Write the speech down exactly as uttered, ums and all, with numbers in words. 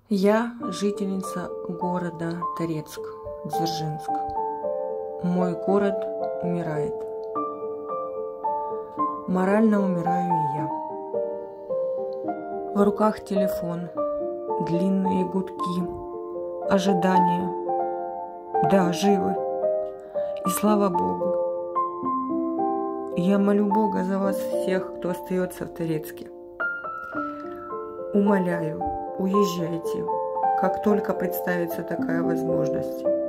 Я жительница города Торецк, Дзержинск. Мой город умирает. Морально умираю и я. В руках телефон, длинные гудки, ожидание. Да, живы. И слава Богу. Я молю Бога за вас всех, кто остается в Торецке. Умоляю, уезжайте, как только представится такая возможность.